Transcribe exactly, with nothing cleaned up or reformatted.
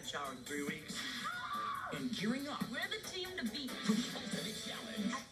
showered in three weeks. And gearing up We're the team to beat for the ultimate challenge. at